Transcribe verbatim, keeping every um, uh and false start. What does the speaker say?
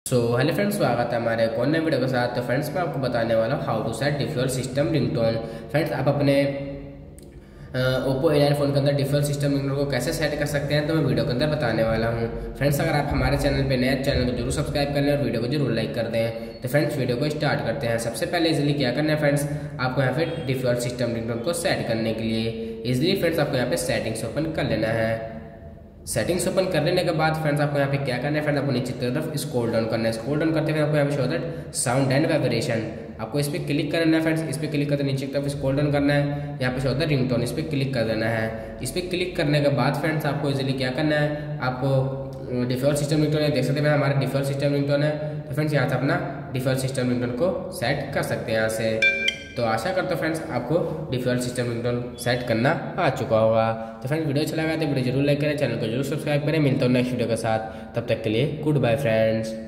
So hello friends, स्वागत है हमारे एक और नए वीडियो के साथ। तो फ्रेंड्स मैं आपको बताने वाला हूँ how to set default system ringtone. Friends आप अपने ओप्पो ए नाइन फ़ोन के अंदर डिफ़ॉल्ट सिस्टम रिंगटोन को कैसे सेट कर सकते हैं तो मैं वीडियो के अंदर बताने वाला हूँ। फ्रेंड्स अगर आप हमारे चैनल पे नए चैनल को जरूर सब्सक्राइब कर लें और वीडियो को जरूर लाइक कर दें। तो फ्रेंड्स वीडियो को स्टार्ट करते हैं। सबसे पहले इजिली क्या करना है फ्रेंड्स, आपको यहाँ पे डिफ़ॉल्ट सिस्टम रिंगटोन को सेट करने के लिए इजिली फ्रेंड्स आपको यहाँ पे सेटिंग्स ओपन कर लेना है। सेटिंग्स ओपन कर लेने के बाद फ्रेंड्स आपको यहाँ पे क्या करना है, फ्रेंड्स आपको नीचे की तरफ स्क्रॉल डाउन करना है। स्क्रॉल डाउन करते हुए आपको यहाँ पे show that sound and vibration, आपको इस पर क्लिक करना है। फ्रेंड्स इस पर क्लिक करते नीचे की तरफ स्क्रॉल डाउन करना है, यहाँ पे शो दैट रिंगटोन, इस पर क्लिक कर देना है। इस पर क्लिक करने के बाद फ्रेंड्स आपको इजीली क्या करना है, आपको डिफ़ॉल्ट सिस्टम रिंगटोन है, देख सकते हैं हमारा डिफ़ॉल्ट सिस्टम रिंगटोन है। तो फ्रेंड्स यहाँ से अपना डिफ़ॉल्ट सिस्टम रिंगटोन को सेट कर सकते हैं यहाँ से। तो आशा करता हूँ फ्रेंड्स आपको डिफ़ॉल्ट सिस्टम रिंगटोन सेट करना आ चुका होगा। तो फ्रेंड्स वीडियो अच्छा लगा तो वीडियो जरूर लाइक करें, चैनल को जरूर सब्सक्राइब करें। मिलता हूँ नेक्स्ट वीडियो के साथ, तब तक के लिए गुड बाय फ्रेंड्स।